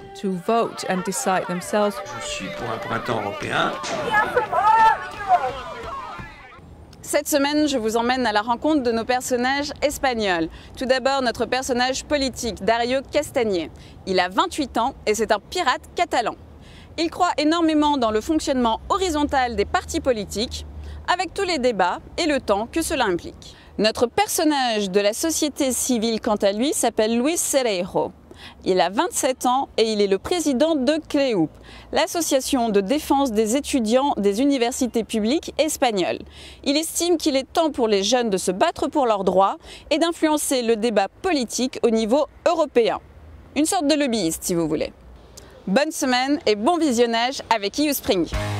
to vote and decide themselves. Je suis pour un printemps européen. Cette semaine, je vous emmène à la rencontre de nos personnages espagnols. Tout d'abord, notre personnage politique, Dario Castañé. Il a 28 ans et c'est un pirate catalan. Il croit énormément dans le fonctionnement horizontal des partis politiques, avec tous les débats et le temps que cela implique. Notre personnage de la société civile, quant à lui, s'appelle Luis Cereijo. Il a 27 ans et il est le président de CLEUP, l'association de défense des étudiants des universités publiques espagnoles. Il estime qu'il est temps pour les jeunes de se battre pour leurs droits et d'influencer le débat politique au niveau européen. Une sorte de lobbyiste, si vous voulez. Bonne semaine et bon visionnage avec EU Spring.